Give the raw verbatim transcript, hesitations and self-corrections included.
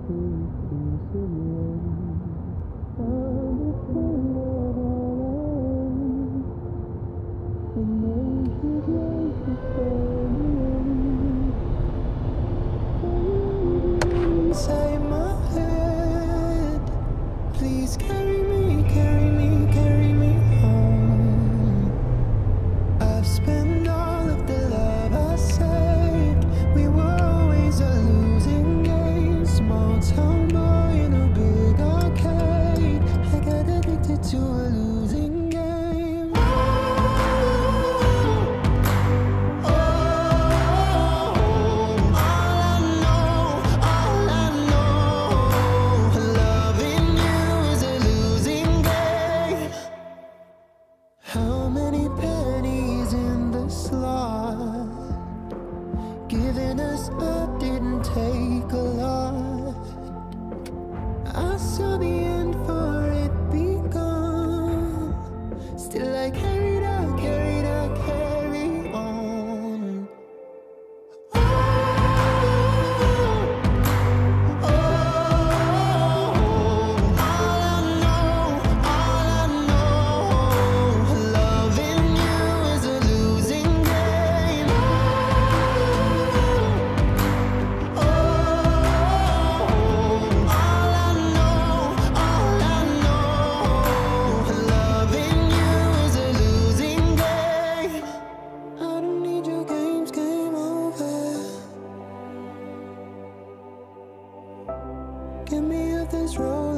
Inside my head, please carry me, carry me, carry me home. I've spent all of the love I saved. We were always a losing game. Small town boy in a big arcade. I got addicted to a losing game. Oh, oh, oh, all I know, all I know, loving you is a losing game. How many pennies in the slot? Giving us up didn't take a lot. I saw the end for it begun. Still I carried out, carried out, carry on. Oh, oh, all I know, all I know, loving you is a losing game. Oh, all I know, all I know, loving you is a losing game. I don't need your games, game over. Get me off this road